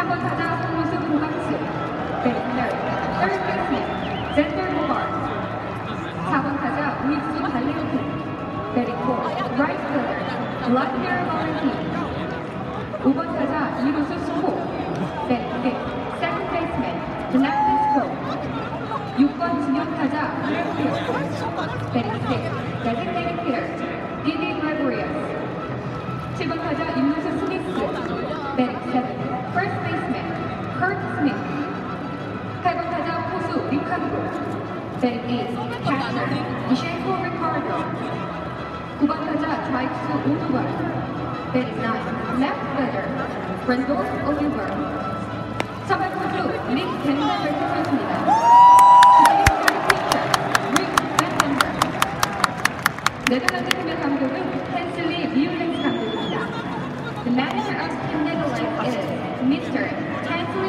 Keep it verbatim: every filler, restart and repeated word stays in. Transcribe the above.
삼 번 타자 송루수 고강수, batting third, third baseman Xander Bogaerts. 사 번 타자 우익수 발렌틴, batting fourth, right fielder Vladimir Valentin. 오 번 타자 이루수 수호, batting fifth, second baseman Jonathan Schoop. 육 번 진영타자 Greg Fields, batting sixth, designated hitter Didi Gregorius. 칠 번 타자 임루수 스미스, batting seventh, first baseman Kurt Smith. 팔 번 타자 포수 리칸도, batting eighth, catcher Michael Ricardo. 구 번 타자 좌익수 오누발, batting ninth, left fielder Randolph Oliver. 선발 투수 릭 벤더를 투수였습니다. 네덜란드 팀의 감독은 헨슬리 미울렌스 감독입니다. The manager of the Netherlands is Mister Hans